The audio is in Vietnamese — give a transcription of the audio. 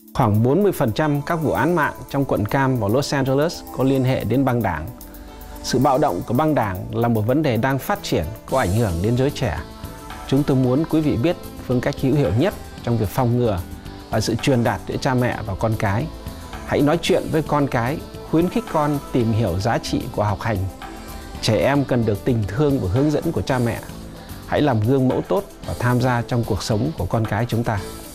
Khoảng 40% các vụ án mạng trong quận Cam và Los Angeles có liên hệ đến băng đảng. Sự bạo động của băng đảng là một vấn đề đang phát triển, có ảnh hưởng đến giới trẻ. Chúng tôi muốn quý vị biết phương cách hữu hiệu nhất trong việc phòng ngừa là sự truyền đạt giữa cha mẹ và con cái. Hãy nói chuyện với con cái, khuyến khích con tìm hiểu giá trị của học hành. Trẻ em cần được tình thương và hướng dẫn của cha mẹ. Hãy làm gương mẫu tốt và tham gia trong cuộc sống của con cái chúng ta.